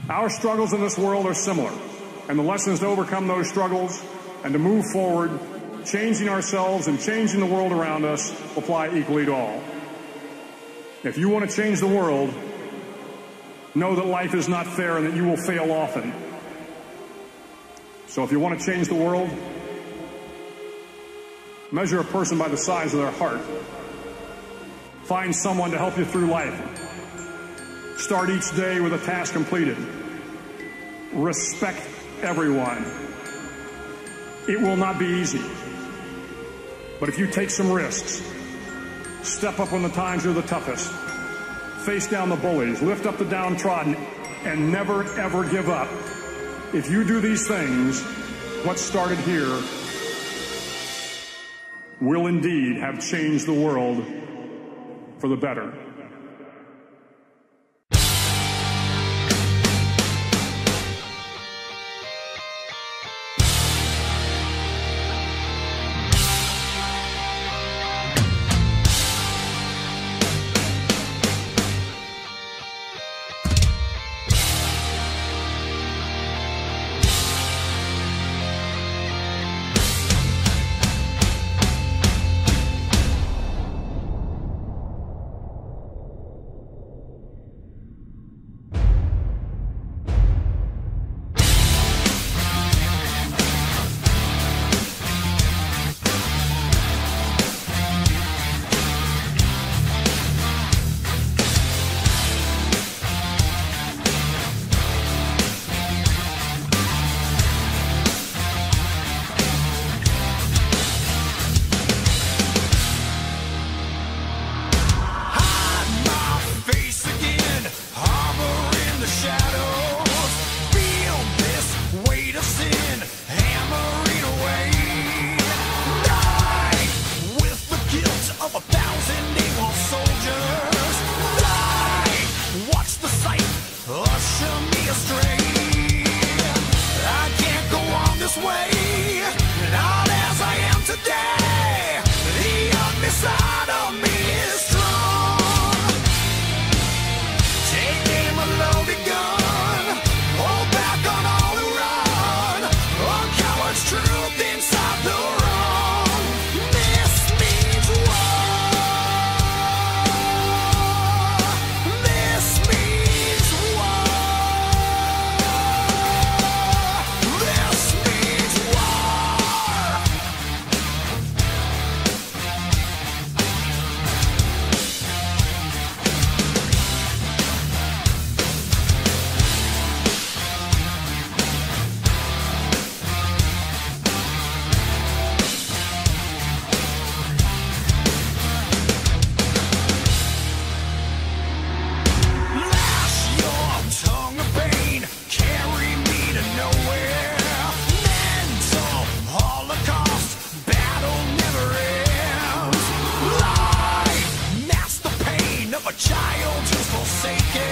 Our struggles in this world are similar, and the lessons to overcome those struggles and to move forward, changing ourselves and changing the world around us, apply equally to all. If you want to change the world, know that life is not fair and that you will fail often. So if you want to change the world, measure a person by the size of their heart. Find someone to help you through life. Start each day with a task completed. Respect everyone. It will not be easy. But if you take some risks, step up when the times are the toughest, face down the bullies, lift up the downtrodden, and never ever give up. If you do these things, what started here will indeed have changed the world for the better. Child who's forsaken.